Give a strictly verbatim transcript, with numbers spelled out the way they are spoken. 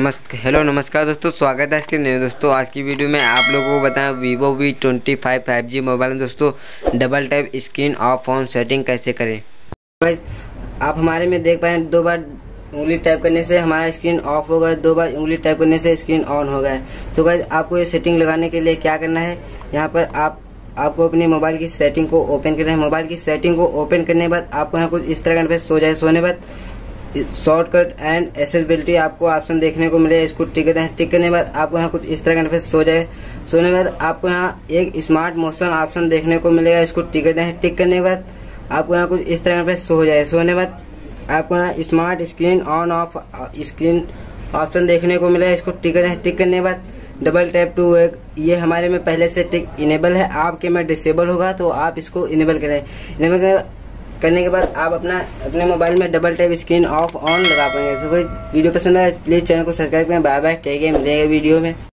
नमस्कार हेलो नमस्कार दोस्तों, स्वागत है इसके नए दोस्तों। आज की वीडियो में आप लोगों को बताएं Vivo V twenty five five G mobile में दोस्तों double tap screen off on setting कैसे करें। गाइस आप हमारे में देख पाए दो बार उंगली टैप करने से हमारा स्क्रीन ऑफ हो गया, दो बार उंगली टैप करने से स्क्रीन ऑन हो गया। तो गाइस आपको ये सेटिंग लगाने के लिए क्या करना है, यहाँ पर आप आपको अपनी मोबाइल की सेटिंग को ओपन करना है। मोबाइल की सेटिंग को ओपन करने के बाद आपको यहाँ कुछ इस तरह का इंटरफेस सो जाए। सोने बाद शॉर्टकट एंड एक्सेसिबिलिटी आपको ऑप्शन देखने को मिले, इसको टिक करते हैं। टिक करने के बाद आपको यहाँ कुछ इस तरह का इंटरफेस सो जाए। सोने के बाद आपको यहाँ एक स्मार्ट मोशन ऑप्शन देखने को मिलेगा, इसको टिक करते हैं। टिक करने के बाद आपको यहाँ कुछ इस तरह का इंटरफेस सो जाए। सोने के बाद आपको यहाँ smart screen on off screen option देखने को मिलेगा, इसको टिक करते हैं। टिक करने के बाद डबल टैप टू एक ये हमारे में पहले से टिक इनेबल है, आपके में डिसेबल होगा तो आप इसको इनेबल करें। इनेबल करने के बाद आप अपना अपने मोबाइल में double tap screen off on लगा पाएंगे। तो कोई वीडियो पसंद आए प्लीज चैनल को सब्सक्राइब करें। बाय बाय, टेक केयर, मिलेंगे वीडियो में।